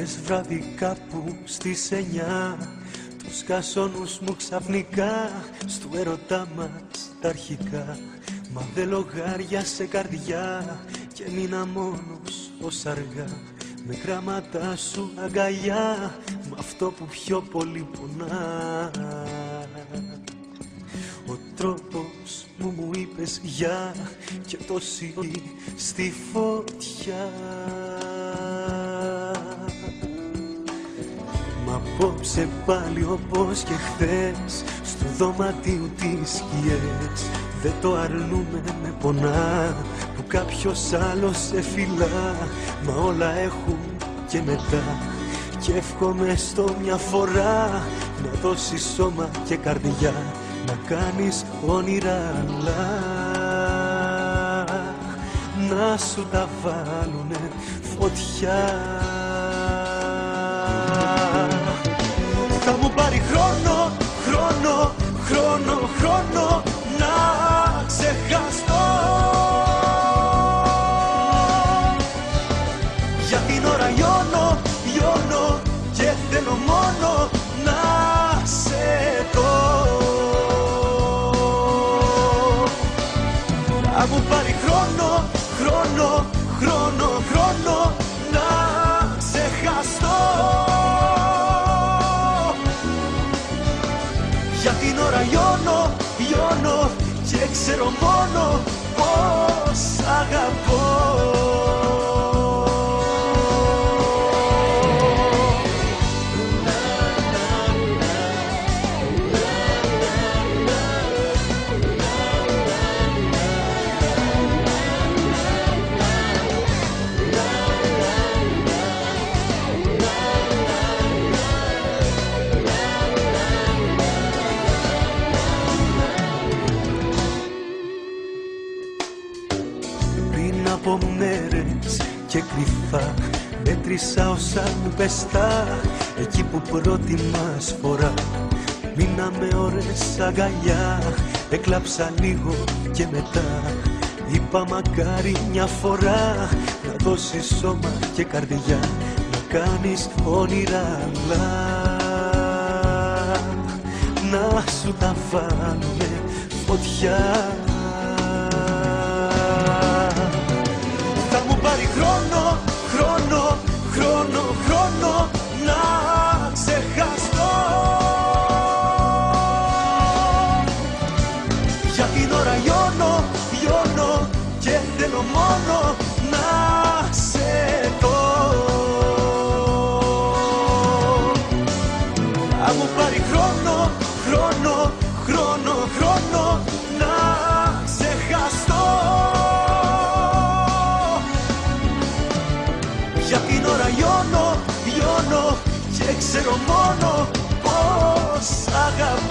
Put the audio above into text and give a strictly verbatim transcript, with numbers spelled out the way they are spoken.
Χθες βράδυ κάπου στις εννιά τους κασόνους μου ξαφνικά στου έρωτά μας τα αρχικά. Μα δεν λογάριασε καρδιά και μείνα μόνος ως αργά με γράμματα σου αγκαλιά, μ' αυτό που πιο πολύ πονά. Ο τρόπος μου μου είπες γεια και το σιγή στη φωτιά. Μα απόψε πάλι όπως και χθες στο δωμάτιο τις σκιές. Δεν το αρνούμε, με πονά που κάποιος άλλος σε φυλά. Μα όλα έχουν και μετά και εύχομαι στο μια φορά να δώσεις σώμα και καρδιά, να κάνεις όνειρα αλλά να σου τα βάλουνε φωτιά. Θα μου πάρει χρόνο, χρόνο, χρόνο, χρόνο να ξεχαστώ. Για την ώρα λιώνω, λιώνω και θέλω μόνο να σε δω. Θα μου πάρει χρόνο, χρόνο, χρόνο, χρόνο να ξεχαστώ. Για την ώρα λιώνω, λιώνω και ξέρω μόνο πως αγαπώ. Από μέρες και κρυφά μέτρησα όσα μου πεστά εκεί που πρώτη μας φορά. Μείναμε ώρες αγκαλιά, έκλαψα λίγο και μετά είπα μακάρι μια φορά να δώσεις σώμα και καρδιά, να κάνεις όνειρα αλλά να σου τα βάλουνε φωτιά. Χρόνο, χρόνο, χρόνο, χρόνο να ξεχαστώ. Για την ώρα λιώνω, λιώνω και θέλω μόνο να σε δω. Θα μου πάρει χρόνο, χρόνο, χρόνο, χρόνο να ξεχαστώ. Για την ώρα λιώνω, λιώνω και ξέρω μόνο πως αγαπώ.